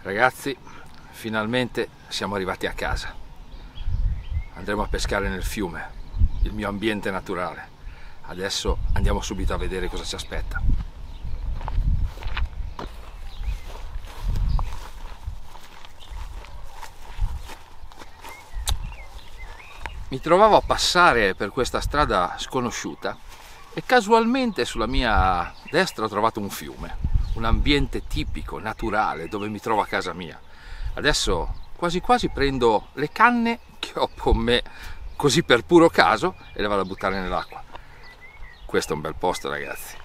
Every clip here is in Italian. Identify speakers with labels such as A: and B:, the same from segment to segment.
A: Ragazzi, finalmente siamo arrivati a casa. Andremo a pescare nel fiume, il mio ambiente naturale. Adesso andiamo subito a vedere cosa ci aspetta. Mi trovavo a passare per questa strada sconosciuta e casualmente sulla mia destra ho trovato un fiume, un ambiente tipico, naturale, dove mi trovo a casa mia. Adesso quasi quasi prendo le canne che ho con me così per puro caso e le vado a buttare nell'acqua. Questo è un bel posto, ragazzi.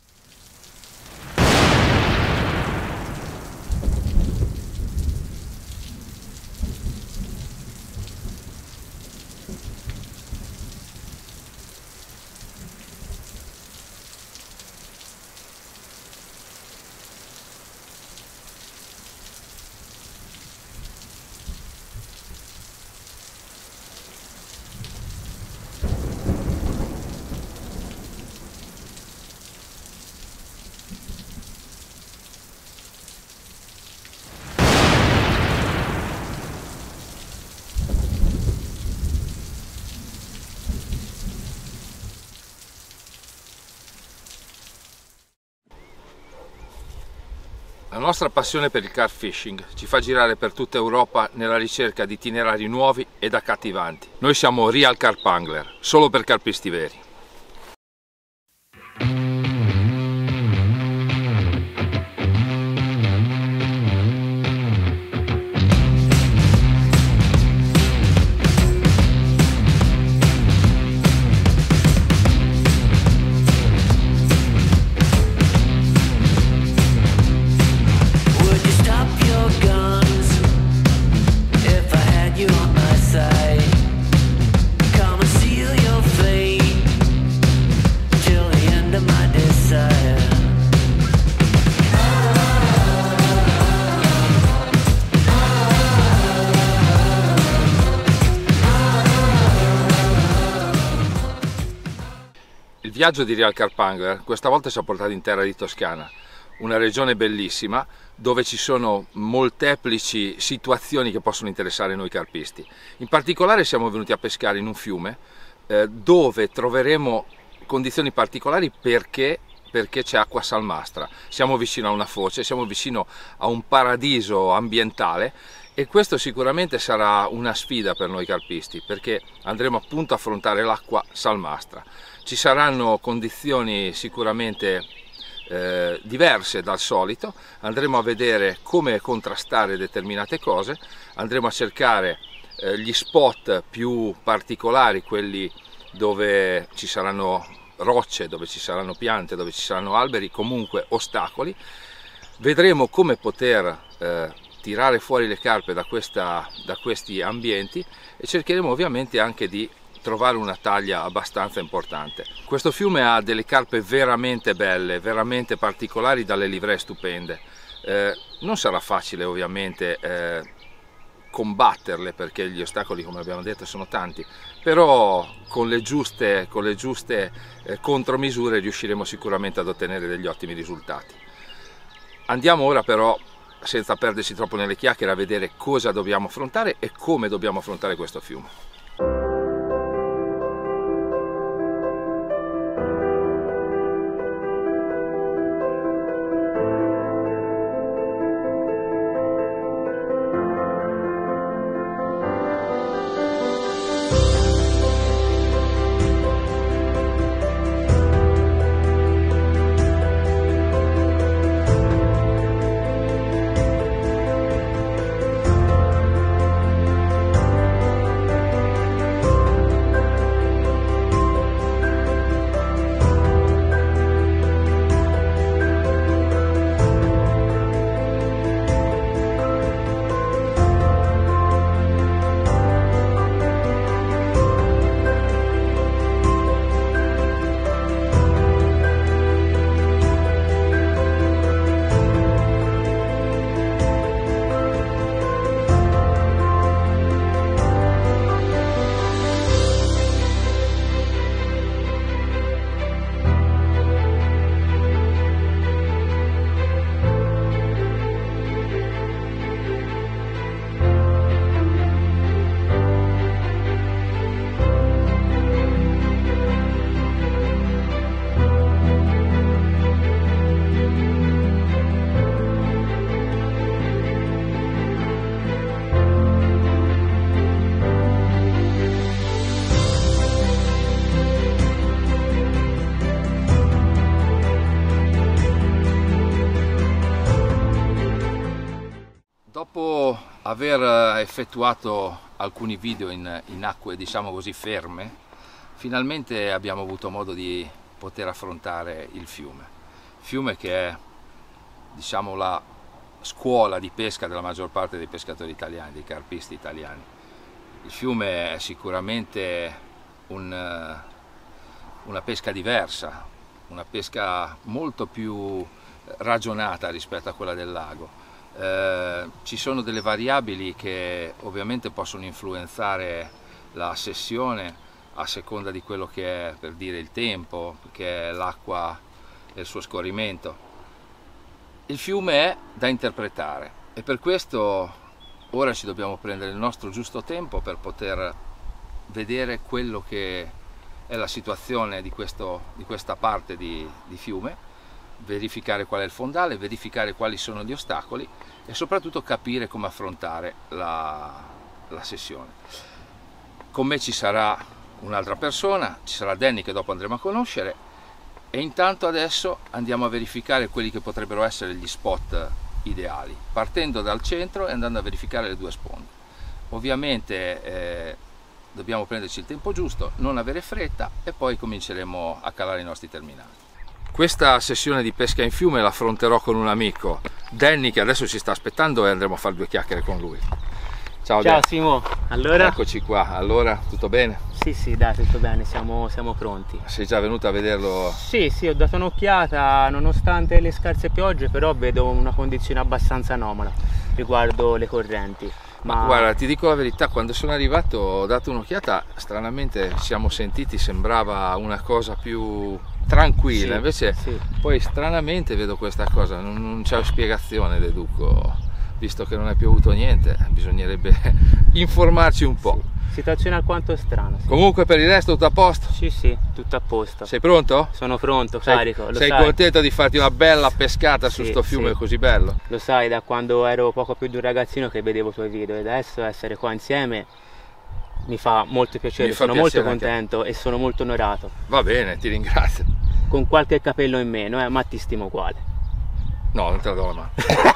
A: La nostra passione per il carp fishing ci fa girare per tutta Europa nella ricerca di itinerari nuovi ed accattivanti. Noi siamo Real Carp Angler, solo per carpisti veri. Il viaggio di Real Carp Angler questa volta ci ha portato in terra di Toscana, una regione bellissima dove ci sono molteplici situazioni che possono interessare noi carpisti. In particolare siamo venuti a pescare in un fiume dove troveremo condizioni particolari perché c'è acqua salmastra. Siamo vicino a una foce, siamo vicino a un paradiso ambientale e questo sicuramente sarà una sfida per noi carpisti, perché andremo appunto a affrontare l'acqua salmastra. Ci saranno condizioni sicuramente diverse dal solito, andremo a vedere come contrastare determinate cose, andremo a cercare gli spot più particolari, quelli dove ci saranno rocce, dove ci saranno piante, dove ci saranno alberi, comunque ostacoli. Vedremo come poter tirare fuori le carpe da questi ambienti e cercheremo ovviamente anche di trovare una taglia abbastanza importante. Questo fiume ha delle carpe veramente belle, veramente particolari, dalle livree stupende. Non sarà facile ovviamente combatterle perché gli ostacoli, come abbiamo detto, sono tanti, però con le giuste contromisure riusciremo sicuramente ad ottenere degli ottimi risultati. Andiamo ora però, senza perderci troppo nelle chiacchiere, a vedere cosa dobbiamo affrontare e come dobbiamo affrontare questo fiume. Dopo aver effettuato alcuni video in acque, diciamo così, ferme, finalmente abbiamo avuto modo di poter affrontare il fiume che è, diciamo, la scuola di pesca della maggior parte dei pescatori italiani, dei carpisti italiani. Il fiume è sicuramente una pesca diversa, una pesca molto più ragionata rispetto a quella del lago. Ci sono delle variabili che ovviamente possono influenzare la sessione a seconda di quello che è, per dire, il tempo, che è l'acqua e il suo scorrimento. Il fiume è da interpretare e per questo ora ci dobbiamo prendere il nostro giusto tempo per poter vedere quello che è la situazione di questa parte di fiume, verificare qual è il fondale, verificare quali sono gli ostacoli e soprattutto capire come affrontare la sessione. Con me ci sarà un'altra persona, ci sarà Danny, che dopo andremo a conoscere, e intanto adesso andiamo a verificare quelli che potrebbero essere gli spot ideali, partendo dal centro e andando a verificare le due sponde. Ovviamente dobbiamo prenderci il tempo giusto, non avere fretta, e poi cominceremo a calare i nostri terminali. Questa sessione di pesca in fiume la affronterò con un amico, Danny, che adesso ci sta aspettando e andremo a fare due chiacchiere con lui. Ciao Danny.
B: Simo, allora?
A: Eccoci qua, allora tutto bene?
B: Sì, dai, tutto bene, siamo pronti.
A: Sei già venuto a vederlo?
B: Sì, ho dato un'occhiata, nonostante le scarse piogge, però vedo una condizione abbastanza anomala riguardo le correnti.
A: Ma guarda, ti dico la verità, quando sono arrivato ho dato un'occhiata, stranamente ci siamo sentiti, sembrava una cosa più tranquilla,
B: sì,
A: invece
B: sì.
A: Poi stranamente vedo questa cosa, non c'è spiegazione, deduco, visto che non è piovuto niente, bisognerebbe informarci un po'.
B: Sì. Situazione alquanto strana. Sì.
A: Comunque per il resto tutto a posto?
B: Sì, tutto a posto.
A: Sei pronto?
B: Sono pronto, carico.
A: Sei contento di farti una bella pescata su sto fiume così bello?
B: Lo sai, da quando ero poco più di un ragazzino che vedevo i tuoi video, e adesso essere qua insieme mi fa molto piacere, sono molto contento e sono molto onorato.
A: Va bene, ti ringrazio.
B: Con qualche capello in meno, ma ti stimo uguale.
A: No, non te la do la mano.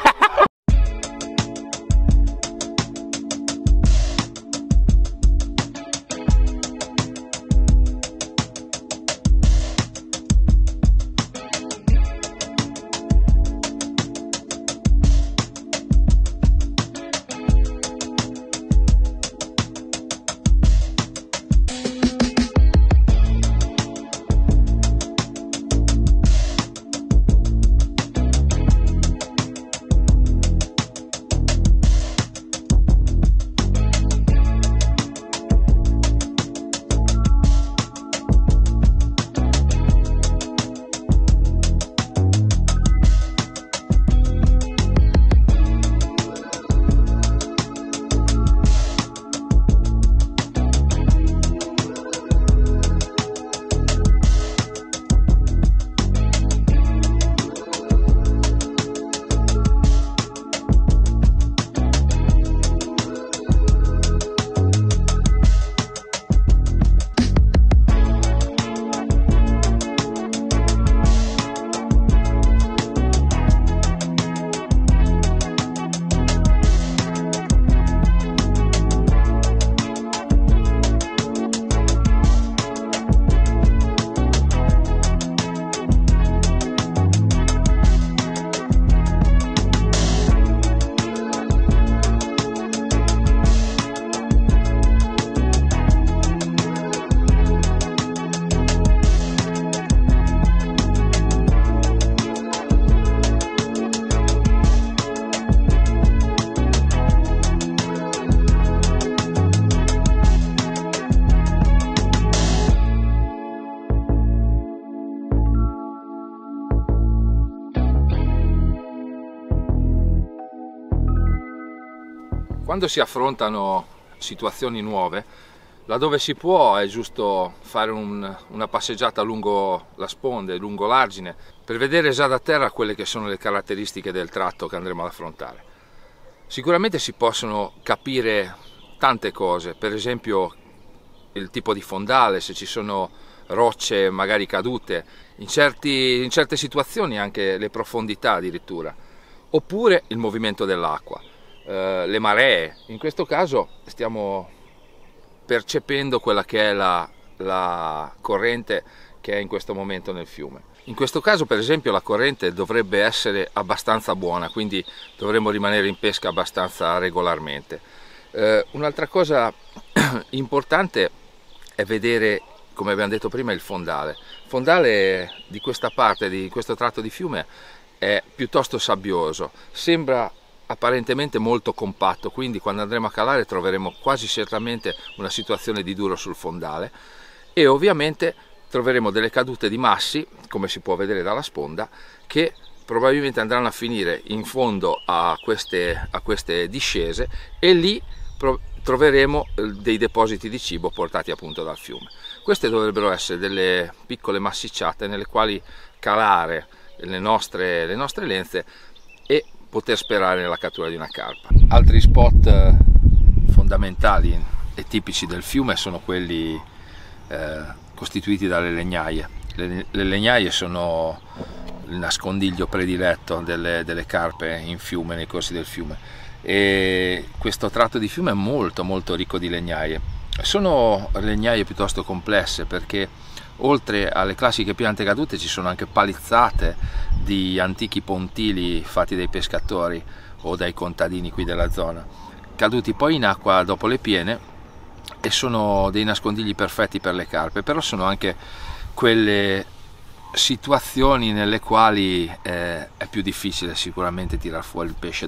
A: Quando si affrontano situazioni nuove, laddove si può è giusto fare una passeggiata lungo la sponda, lungo l'argine, per vedere già da terra quelle che sono le caratteristiche del tratto che andremo ad affrontare. Sicuramente si possono capire tante cose, per esempio il tipo di fondale, se ci sono rocce magari cadute, in certe situazioni anche le profondità addirittura, oppure il movimento dell'acqua. le maree. In questo caso stiamo percependo quella che è la corrente che è in questo momento nel fiume. In questo caso, per esempio, la corrente dovrebbe essere abbastanza buona, quindi dovremmo rimanere in pesca abbastanza regolarmente. Un'altra cosa importante è vedere, come abbiamo detto prima, il fondale. Il fondale di questa parte, di questo tratto di fiume, è piuttosto sabbioso, sembra apparentemente molto compatto, quindi quando andremo a calare troveremo quasi certamente una situazione di duro sul fondale e ovviamente troveremo delle cadute di massi, come si può vedere dalla sponda, che probabilmente andranno a finire in fondo a queste discese e lì troveremo dei depositi di cibo portati appunto dal fiume. Queste dovrebbero essere delle piccole massicciate nelle quali calare le nostre lenze e poter sperare nella cattura di una carpa. Altri spot fondamentali e tipici del fiume sono quelli costituiti dalle legnaie. Le legnaie sono il nascondiglio prediletto delle carpe in fiume, nei corsi del fiume, e questo tratto di fiume è molto molto ricco di legnaie. Sono legnaie piuttosto complesse perché oltre alle classiche piante cadute ci sono anche palizzate di antichi pontili fatti dai pescatori o dai contadini qui della zona, caduti poi in acqua dopo le piene, e sono dei nascondigli perfetti per le carpe, però sono anche quelle situazioni nelle quali è più difficile sicuramente tirar fuori il pesce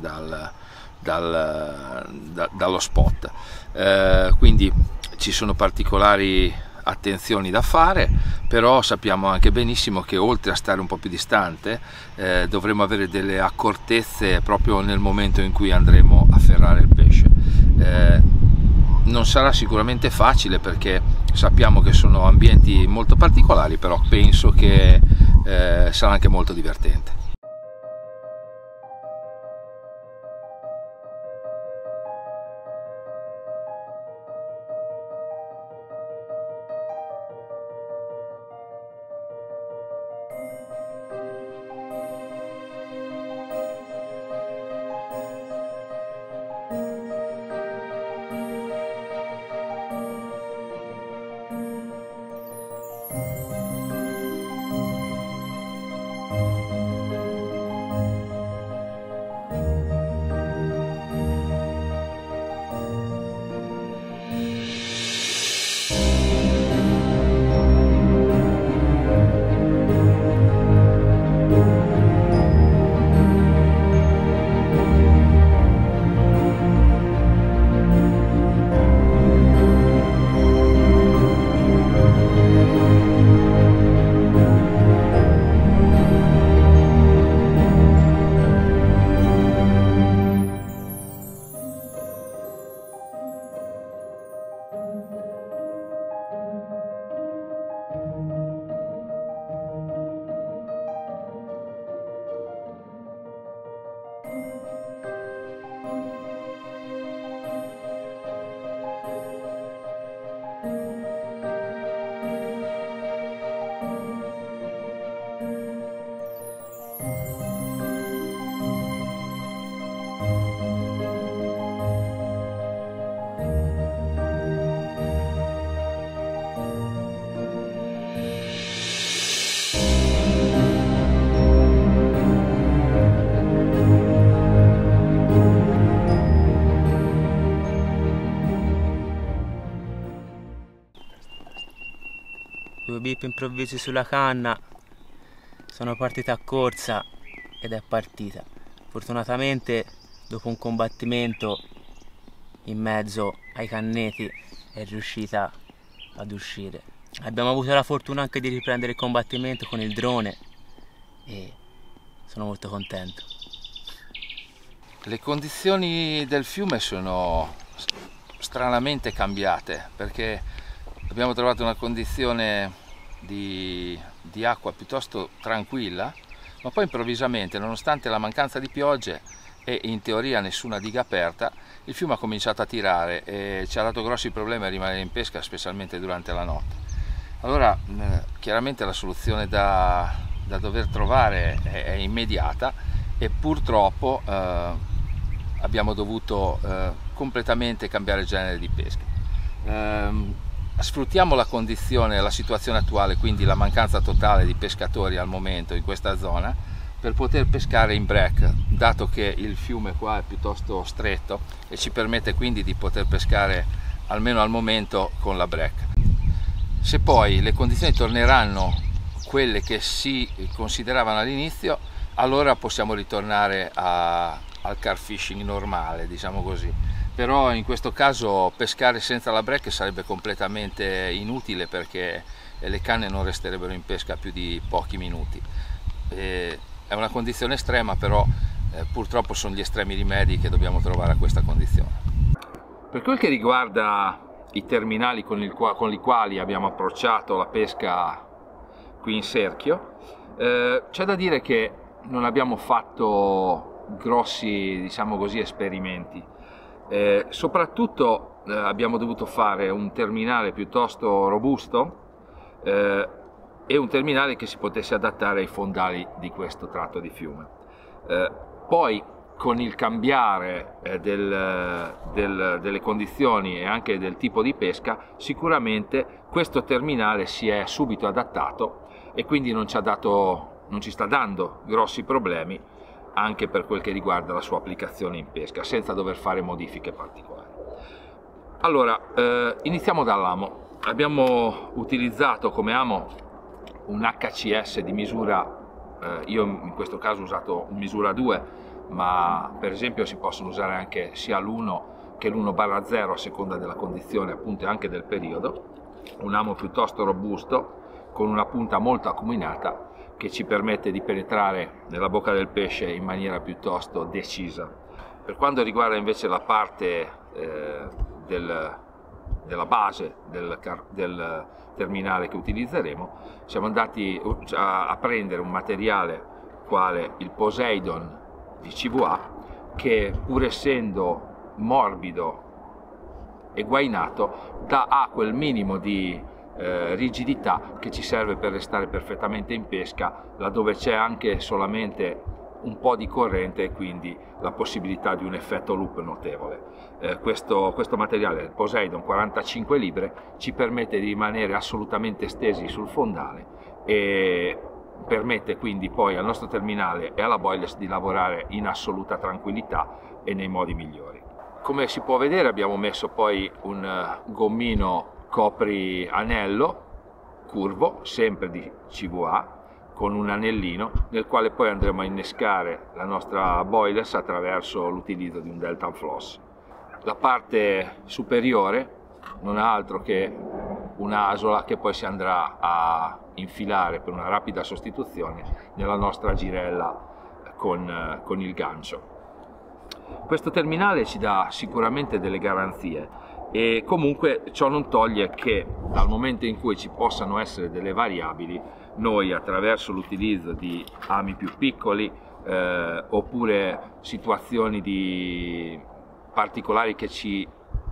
A: dallo spot, quindi ci sono particolari attenzioni da fare, però sappiamo anche benissimo che oltre a stare un po' più distante dovremo avere delle accortezze proprio nel momento in cui andremo a ferrare il pesce. Non sarà sicuramente facile perché sappiamo che sono ambienti molto particolari, però penso che sarà anche molto divertente.
B: Due bip improvvisi sulla canna, sono partita a corsa ed è partita. Fortunatamente dopo un combattimento in mezzo ai canneti è riuscita ad uscire. Abbiamo avuto la fortuna anche di riprendere il combattimento con il drone e sono molto contento.
A: Le condizioni del fiume sono stranamente cambiate perché abbiamo trovato una condizione di acqua piuttosto tranquilla, ma poi improvvisamente, nonostante la mancanza di piogge e in teoria nessuna diga aperta, il fiume ha cominciato a tirare e ci ha dato grossi problemi a rimanere in pesca, specialmente durante la notte. Allora chiaramente la soluzione da dover trovare è immediata e purtroppo abbiamo dovuto completamente cambiare genere di pesca. Sfruttiamo la condizione, la situazione attuale, quindi la mancanza totale di pescatori al momento in questa zona, per poter pescare in break, dato che il fiume qua è piuttosto stretto e ci permette quindi di poter pescare almeno al momento con la break. Se poi le condizioni torneranno quelle che si consideravano all'inizio, allora possiamo ritornare al carp fishing normale, diciamo così. Però in questo caso pescare senza la break sarebbe completamente inutile, perché le canne non resterebbero in pesca più di pochi minuti. È una condizione estrema, però purtroppo sono gli estremi rimedi che dobbiamo trovare a questa condizione. Per quel che riguarda i terminali con i quali abbiamo approcciato la pesca qui in cerchio, c'è da dire che non abbiamo fatto grossi, diciamo così, esperimenti. Soprattutto abbiamo dovuto fare un terminale piuttosto robusto e un terminale che si potesse adattare ai fondali di questo tratto di fiume. Poi con il cambiare delle condizioni e anche del tipo di pesca, sicuramente questo terminale si è subito adattato e quindi non ci sta dando grossi problemi, anche per quel che riguarda la sua applicazione in pesca, senza dover fare modifiche particolari. Allora, iniziamo dall'amo. Abbiamo utilizzato come amo un HCS di misura, io in questo caso ho usato misura 2, ma per esempio si possono usare anche sia l'1 che l'1/0 a seconda della condizione, appunto, e anche del periodo. Un amo piuttosto robusto, con una punta molto acuminata, che ci permette di penetrare nella bocca del pesce in maniera piuttosto decisa. Per quanto riguarda invece la parte della base del terminale che utilizzeremo, siamo andati a prendere un materiale quale il Poseidon di CVA, che pur essendo morbido e guainato ha quel minimo di rigidità che ci serve per restare perfettamente in pesca laddove c'è anche solamente un po' di corrente e quindi la possibilità di un effetto loop notevole. Questo materiale, il Poseidon 45 libre, ci permette di rimanere assolutamente stesi sul fondale e permette quindi poi al nostro terminale e alla boilers di lavorare in assoluta tranquillità e nei modi migliori. Come si può vedere, abbiamo messo poi un gommino copri anello curvo, sempre di CVA, con un anellino nel quale poi andremo a innescare la nostra boilers attraverso l'utilizzo di un Delta Floss. La parte superiore non ha altro che un'asola che poi si andrà a infilare per una rapida sostituzione nella nostra girella con il gancio. Questo terminale ci dà sicuramente delle garanzie, e comunque ciò non toglie che dal momento in cui ci possano essere delle variabili, noi attraverso l'utilizzo di ami più piccoli oppure situazioni particolari che ci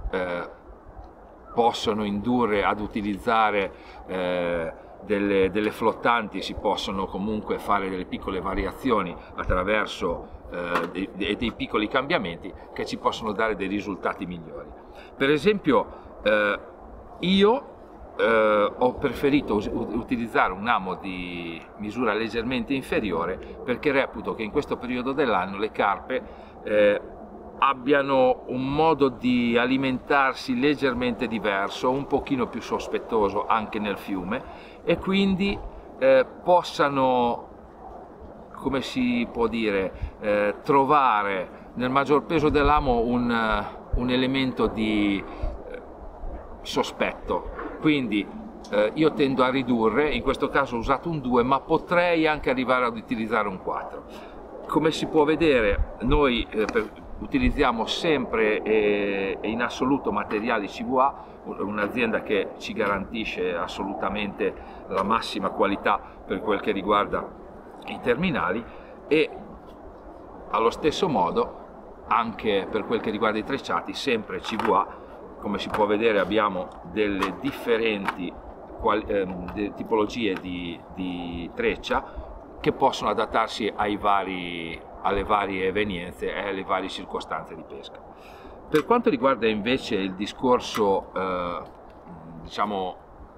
A: possono indurre ad utilizzare delle flottanti, si possono comunque fare delle piccole variazioni attraverso dei piccoli cambiamenti che ci possono dare dei risultati migliori. Per esempio io ho preferito utilizzare un amo di misura leggermente inferiore, perché reputo che in questo periodo dell'anno le carpe abbiano un modo di alimentarsi leggermente diverso, un pochino più sospettoso anche nel fiume, e quindi possano, come si può dire, trovare nel maggior peso dell'amo un elemento di sospetto. Quindi io tendo a ridurre, in questo caso ho usato un 2, ma potrei anche arrivare ad utilizzare un 4. Come si può vedere, noi utilizziamo sempre e in assoluto materiali CVA, un'azienda che ci garantisce assolutamente la massima qualità per quel che riguarda i terminali, e allo stesso modo anche per quel che riguarda i trecciati, sempre CVA. Come si può vedere, abbiamo delle differenti tipologie di treccia che possono adattarsi ai vari alle varie evenienze e alle varie circostanze di pesca. Per quanto riguarda invece il discorso diciamo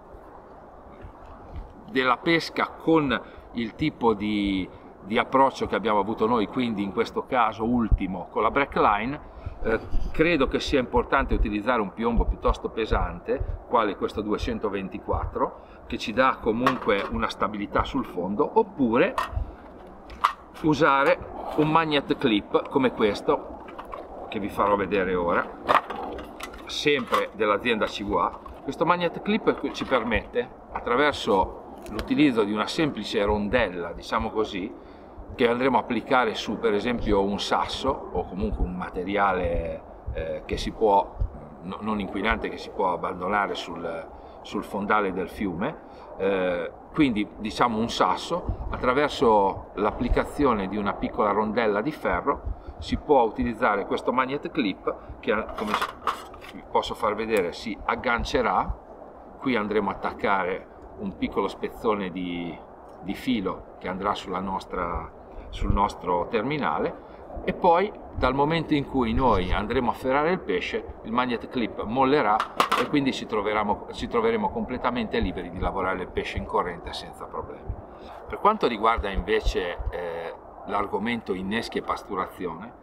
A: della pesca con il tipo di approccio che abbiamo avuto noi, quindi in questo caso ultimo con la Breckline, credo che sia importante utilizzare un piombo piuttosto pesante, quale questo 224, che ci dà comunque una stabilità sul fondo, oppure usare un magnet clip come questo, che vi farò vedere ora, sempre dell'azienda Chihuahua. Questo magnet clip ci permette, attraverso l'utilizzo di una semplice rondella, diciamo così, che andremo a applicare su per esempio un sasso o comunque un materiale che si può, non inquinante, che si può abbandonare sul fondale del fiume, quindi diciamo un sasso, attraverso l'applicazione di una piccola rondella di ferro si può utilizzare questo magnet clip che, come vi posso far vedere, si aggancerà. Qui andremo a attaccare un piccolo spezzone di filo che andrà sul nostro terminale, e poi dal momento in cui noi andremo a ferrare il pesce, il magnet clip mollerà e quindi ci troveremo completamente liberi di lavorare il pesce in corrente senza problemi. Per quanto riguarda invece l'argomento inneschi e pasturazione,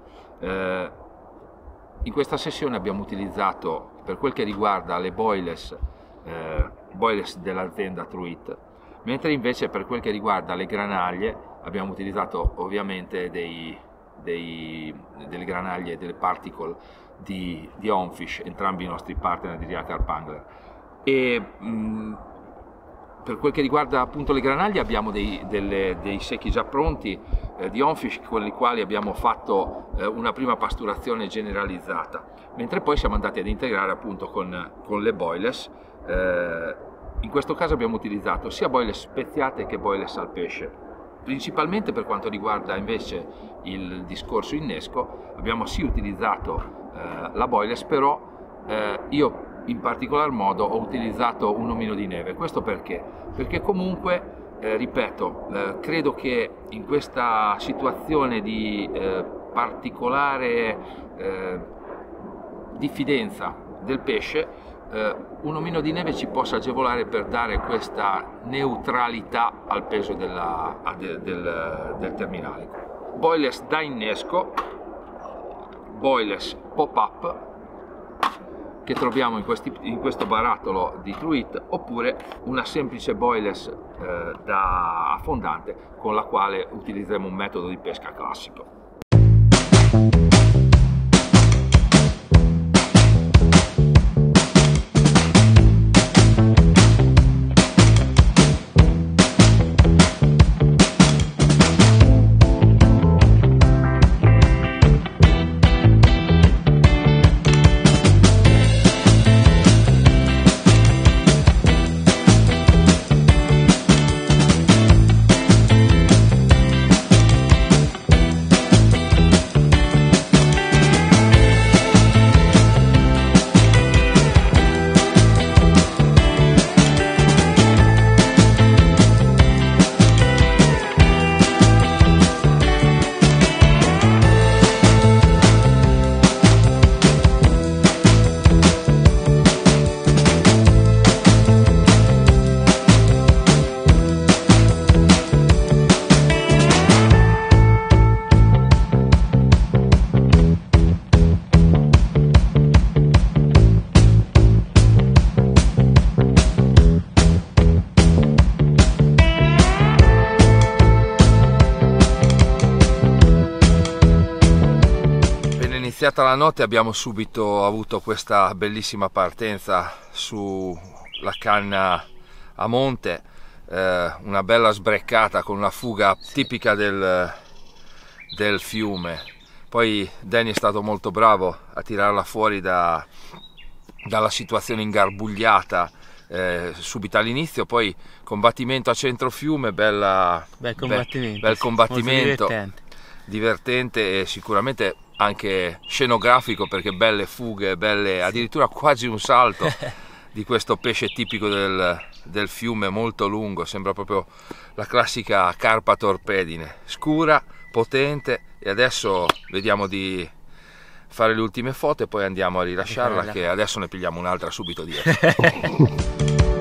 A: in questa sessione abbiamo utilizzato, per quel che riguarda le boilers dell'azienda Truit, mentre invece per quel che riguarda le granaglie abbiamo utilizzato ovviamente delle granaglie, delle particle di Onfish, entrambi i nostri partner di Real Carp Angler. E per quel che riguarda appunto le granaglie abbiamo dei secchi già pronti di Onfish, con i quali abbiamo fatto una prima pasturazione generalizzata, mentre poi siamo andati ad integrare appunto con le boilers. In questo caso abbiamo utilizzato sia boilers speziate che boilers al pesce. Principalmente per quanto riguarda invece il discorso innesco abbiamo sì utilizzato la boilers, però io in particolar modo ho utilizzato un omino di neve. Questo perché? Perché comunque, ripeto, credo che in questa situazione di particolare diffidenza del pesce, un omino di neve ci possa agevolare per dare questa neutralità al peso del terminale. Boilers da innesco, boilers pop-up, che troviamo in questo barattolo di Truit, oppure una semplice boilers da affondante, con la quale utilizzeremo un metodo di pesca classico. Iniziata la notte abbiamo subito avuto questa bellissima partenza sulla canna a monte, una bella sbreccata con una fuga tipica del fiume. Poi Danny è stato molto bravo a tirarla fuori dalla situazione ingarbugliata subito all'inizio, poi combattimento a centro fiume, bel combattimento, divertente e sicuramente anche scenografico, perché belle fughe, addirittura quasi un salto di questo pesce tipico del fiume, molto lungo, sembra proprio la classica carpa torpedine, scura, potente e adesso vediamo di fare le ultime foto e poi andiamo a rilasciarla, che adesso ne pigliamo un'altra subito dietro.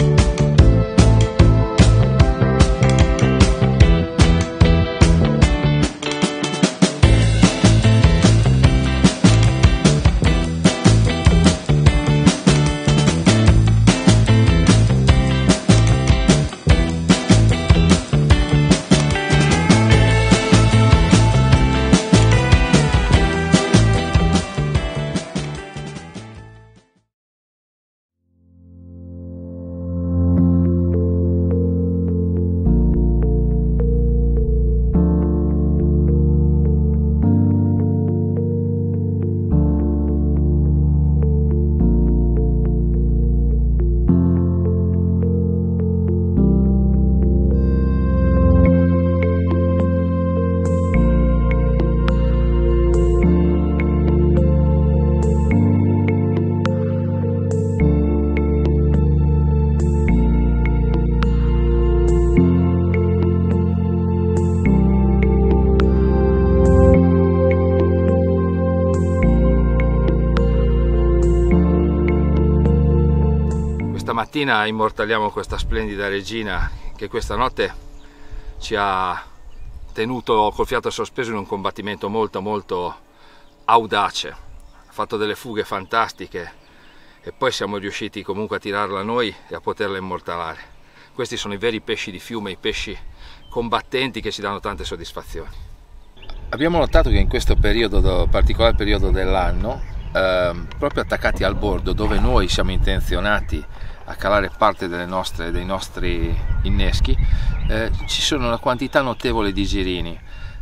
A: Stamattina immortaliamo questa splendida regina che questa notte ci ha tenuto col fiato sospeso in un combattimento molto audace. Ha fatto delle fughe fantastiche e poi siamo riusciti comunque a tirarla noi e a poterla immortalare. Questi sono i veri pesci di fiume, i pesci combattenti che ci danno tante soddisfazioni. Abbiamo notato che in questo periodo, particolare periodo dell'anno, proprio attaccati al bordo dove noi siamo intenzionati a calare parte dei nostri inneschi, ci sono una quantità notevole di girini.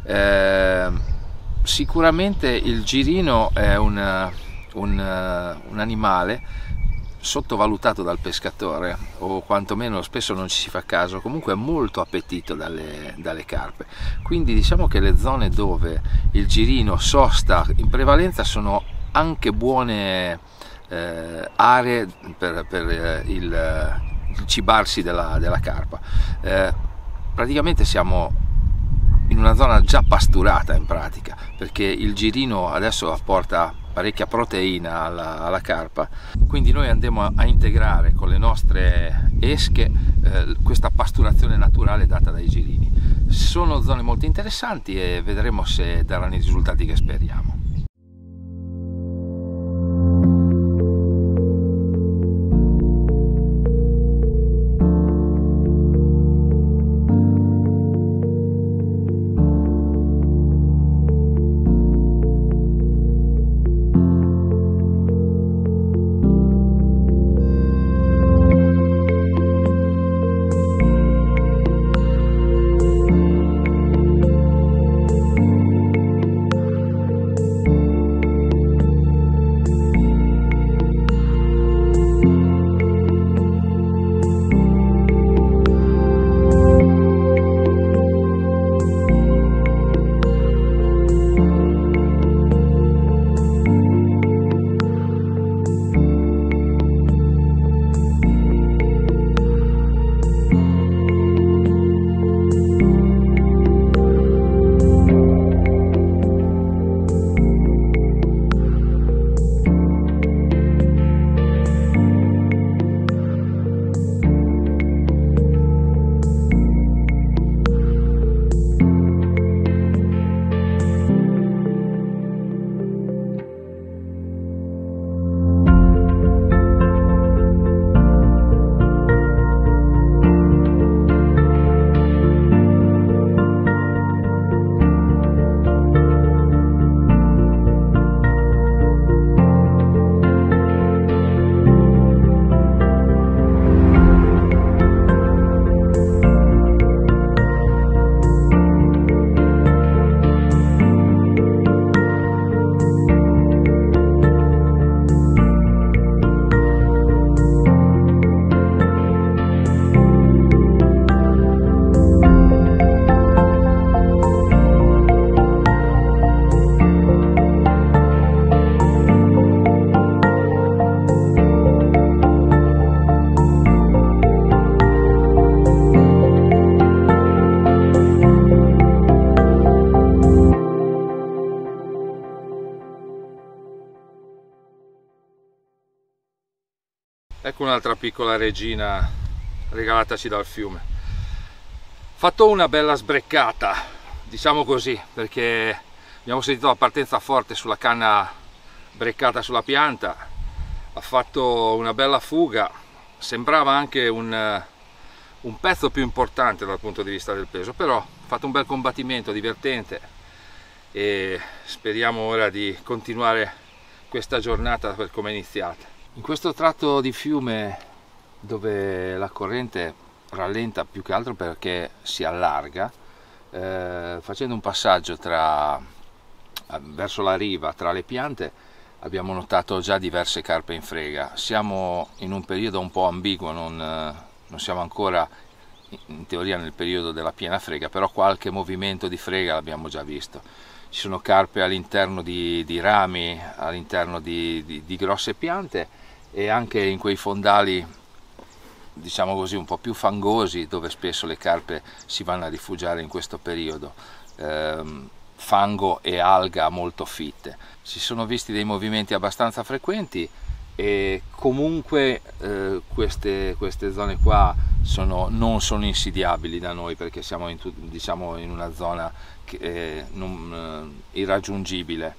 A: Sicuramente il girino è un animale sottovalutato dal pescatore, o quantomeno spesso non ci si fa caso, comunque è molto appetito dalle carpe. Quindi diciamo che le zone dove il girino sosta in prevalenza sono anche buone aree per il cibarsi della carpa. Praticamente siamo in una zona già pasturata in pratica, perché il girino adesso apporta parecchia proteina alla carpa, quindi noi andremo a integrare con le nostre esche questa pasturazione naturale data dai girini. Sono zone molto interessanti e vedremo se daranno i risultati che speriamo. Ecco un'altra piccola regina regalataci dal fiume. Fatto una bella sbreccata, diciamo così, perché abbiamo sentito la partenza forte sulla canna breccata sulla pianta, ha fatto una bella fuga, sembrava anche un pezzo più importante dal punto di vista del peso, però ha fatto un bel combattimento divertente e speriamo ora di continuare questa giornata per come è iniziata. In questo tratto di fiume dove la corrente rallenta più che altro perché si allarga, facendo un passaggio verso la riva tra le piante abbiamo notato già diverse carpe in frega. Siamo in un periodo un po' ambiguo, non siamo ancora in teoria nel periodo della piena frega, però qualche movimento di frega l'abbiamo già visto. Ci sono carpe all'interno di rami, all'interno di grosse piante e anche in quei fondali, diciamo così, un po' più fangosi, dove spesso le carpe si vanno a rifugiare in questo periodo, fango e alga molto fitte. Si sono visti dei movimenti abbastanza frequenti e comunque queste zone qua non sono insidiabili da noi, perché siamo diciamo in una zona irraggiungibile.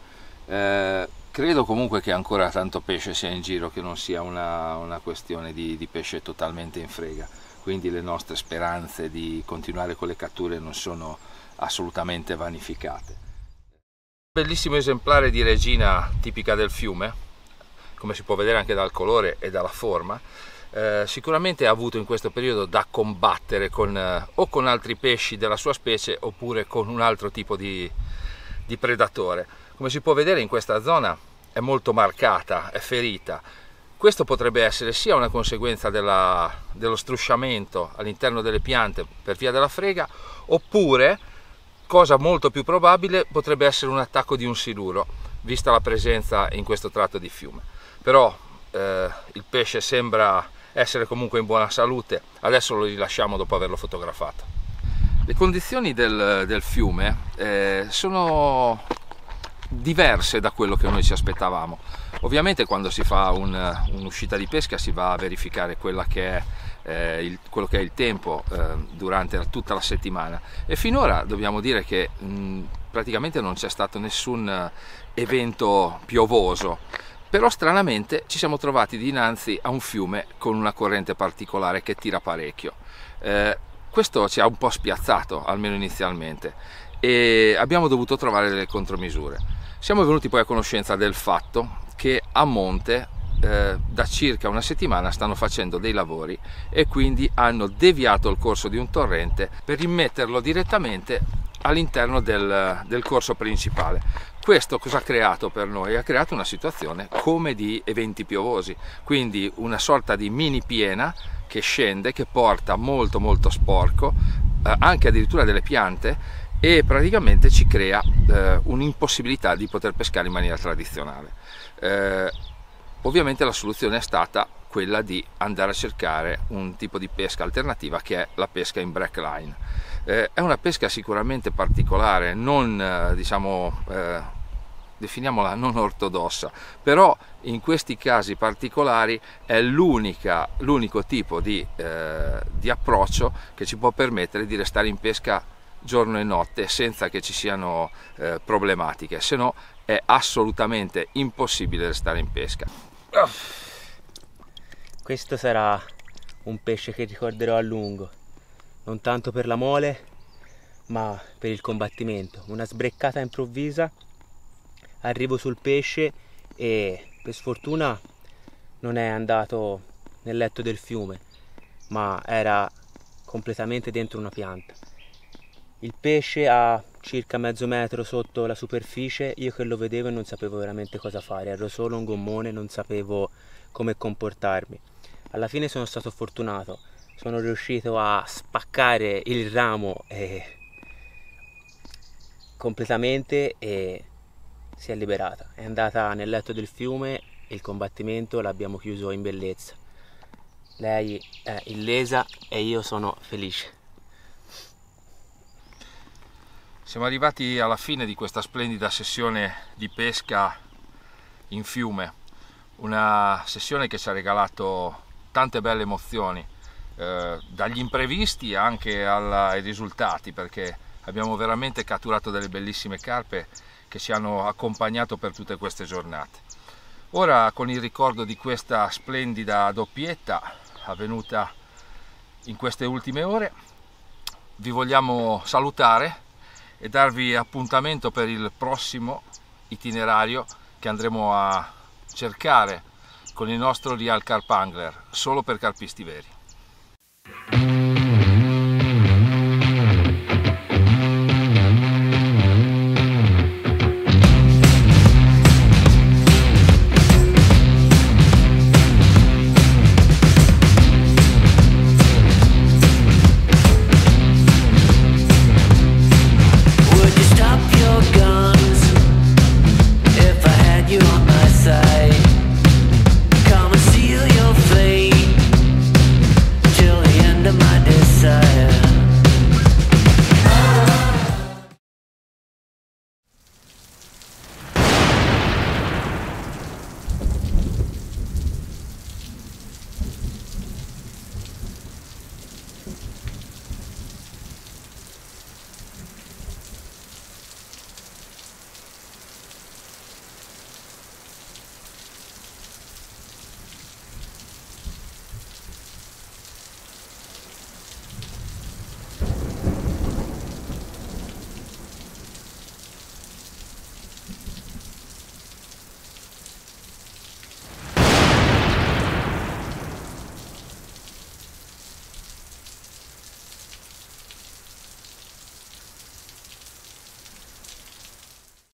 A: Credo comunque che ancora tanto pesce sia in giro, che non sia una questione di pesce totalmente in frega, quindi le nostre speranze di continuare con le catture non sono assolutamente vanificate. Bellissimo esemplare di regina tipica del fiume, come si può vedere anche dal colore e dalla forma. Sicuramente ha avuto in questo periodo da combattere o con altri pesci della sua specie oppure con un altro tipo di predatore. Come si può vedere in questa zona è molto marcata, è ferita. Questo potrebbe essere sia una conseguenza dello strusciamento all'interno delle piante per via della frega, oppure, cosa molto più probabile, potrebbe essere un attacco di un siluro, vista la presenza in questo tratto di fiume. Però il pesce sembra essere comunque in buona salute, adesso lo rilasciamo dopo averlo fotografato. Le condizioni del fiume sono diverse da quello che noi ci aspettavamo. Ovviamente quando si fa un'uscita di pesca si va a verificare quello che è il tempo durante tutta la settimana, e finora dobbiamo dire che praticamente non c'è stato nessun evento piovoso, però stranamente ci siamo trovati dinanzi a un fiume con una corrente particolare che tira parecchio. Questo ci ha un po' spiazzato, almeno inizialmente, e abbiamo dovuto trovare delle contromisure. Siamo venuti poi a conoscenza del fatto che a monte da circa una settimana stanno facendo dei lavori e quindi hanno deviato il corso di un torrente per immetterlo direttamente all'interno del corso principale. Questo cosa ha creato per noi? Ha creato una situazione come di eventi piovosi, quindi una sorta di mini piena che scende, che porta molto sporco, anche addirittura delle piante, e praticamente ci crea un'impossibilità di poter pescare in maniera tradizionale. Ovviamente la soluzione è stata quella di andare a cercare un tipo di pesca alternativa, che è la pesca in break line. È una pesca sicuramente particolare, non definiamola non ortodossa, però in questi casi particolari è l'unico tipo di approccio che ci può permettere di restare in pesca giorno e notte senza che ci siano problematiche, se no è assolutamente impossibile restare in pesca.
B: Questo sarà un pesce che ricorderò a lungo, non tanto per la mole ma per il combattimento. Una sbreccata improvvisa, arrivo sul pesce e per sfortuna non è andato nel letto del fiume, ma era completamente dentro una pianta. Il pesce a circa mezzo metro sotto la superficie, io che lo vedevo e non sapevo veramente cosa fare, ero solo un gommone, non sapevo come comportarmi. Alla fine sono stato fortunato, sono riuscito a spaccare il ramo completamente e si è liberata. È andata nel letto del fiume e il combattimento l'abbiamo chiuso in bellezza. Lei è illesa e io sono felice.
A: Siamo arrivati alla fine di questa splendida sessione di pesca in fiume, una sessione che ci ha regalato tante belle emozioni, dagli imprevisti anche ai risultati, perché abbiamo veramente catturato delle bellissime carpe che ci hanno accompagnato per tutte queste giornate. Ora, con il ricordo di questa splendida doppietta avvenuta in queste ultime ore, vi vogliamo salutare e darvi appuntamento per il prossimo itinerario che andremo a cercare con il nostro Real Carp Angler, solo per carpisti veri.